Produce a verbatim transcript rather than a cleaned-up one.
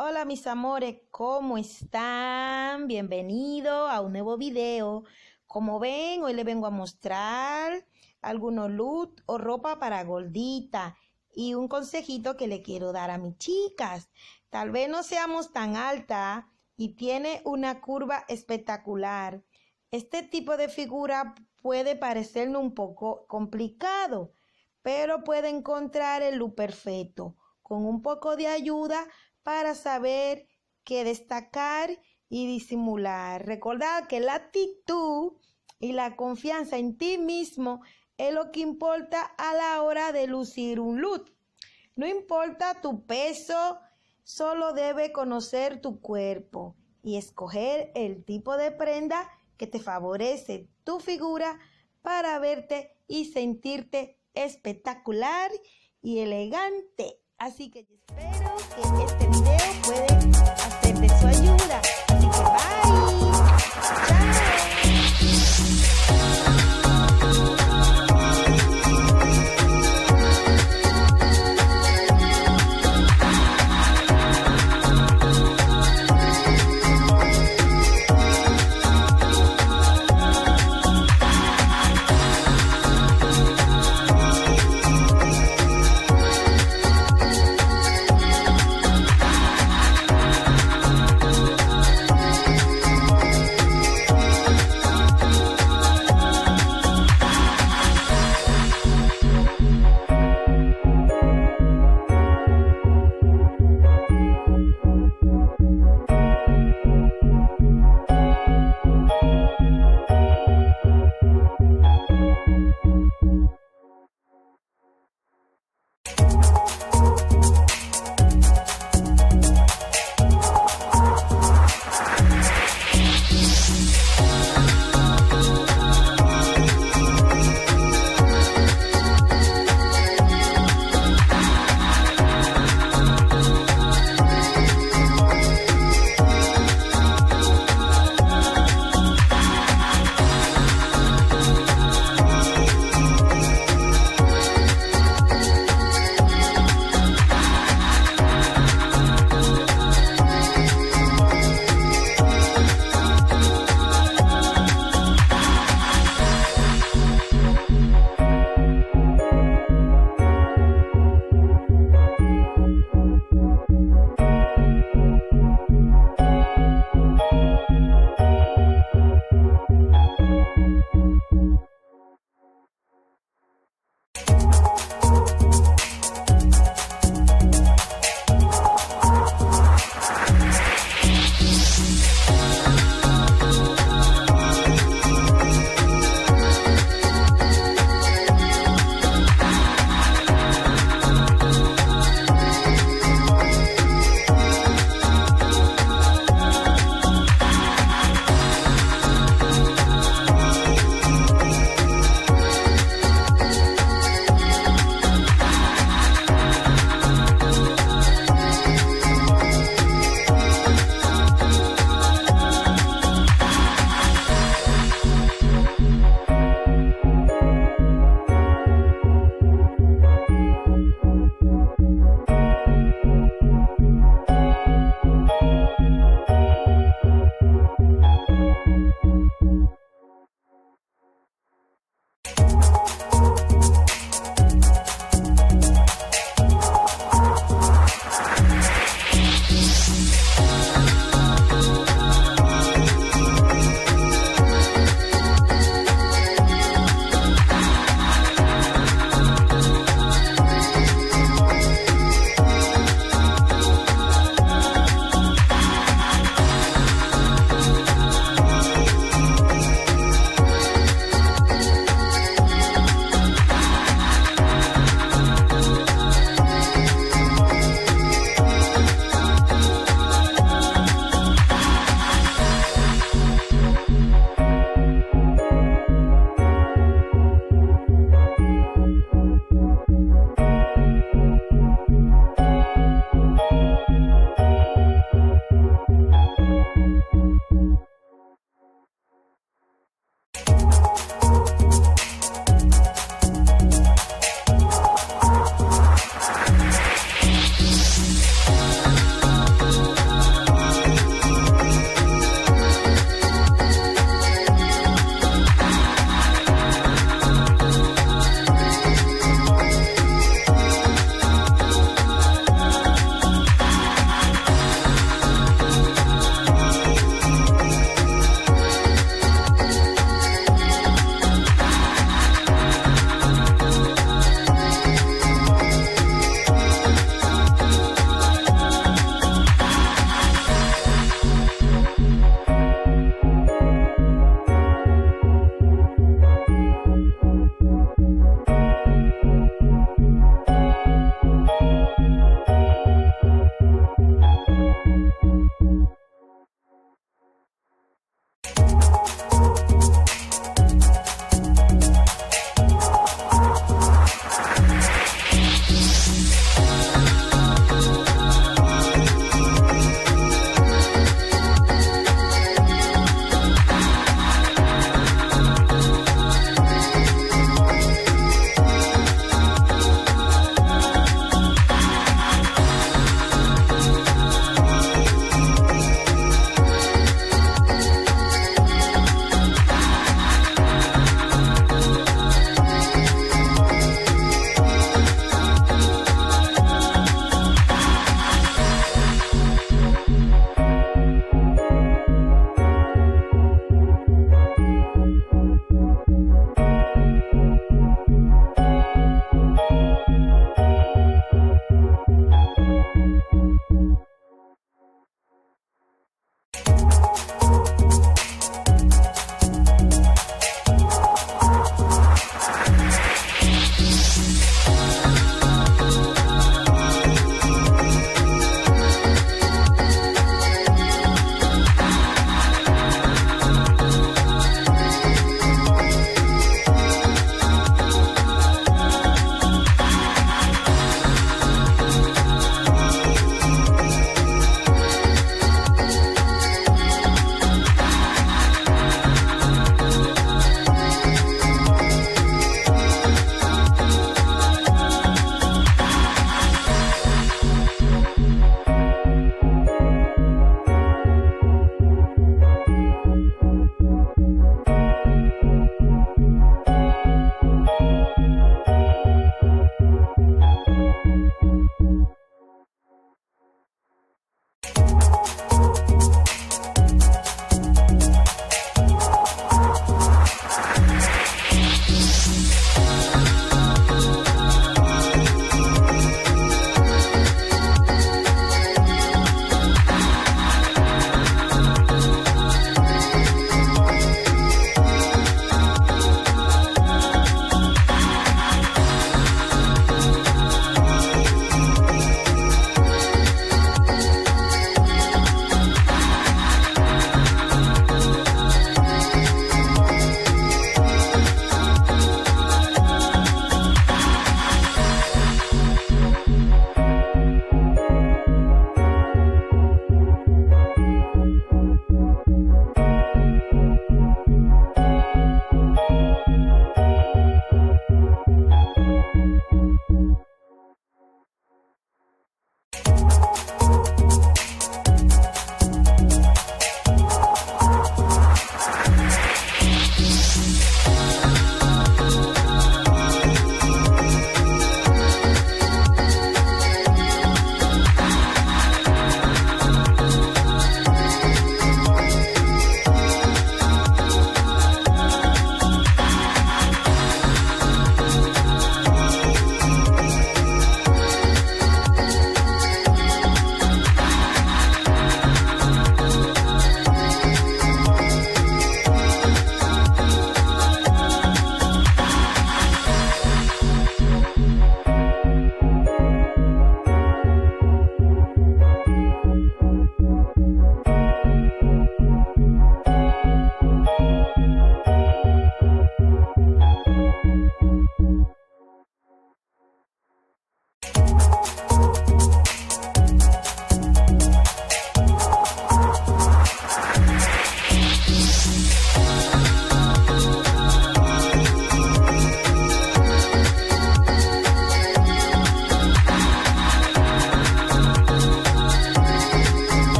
Hola mis amores, ¿cómo están? Bienvenido a un nuevo video. Como ven, hoy les vengo a mostrar algunos look o ropa para gordita y un consejito que le quiero dar a mis chicas. Tal vez no seamos tan altas y tiene una curva espectacular. Este tipo de figura puede parecernos un poco complicado, pero puede encontrar el look perfecto con un poco de ayuda para saber qué destacar y disimular. Recordad que la actitud y la confianza en ti mismo es lo que importa a la hora de lucir un look. No importa tu peso, solo debes conocer tu cuerpo y escoger el tipo de prenda que te favorece tu figura para verte y sentirte espectacular y elegante. Así que espero que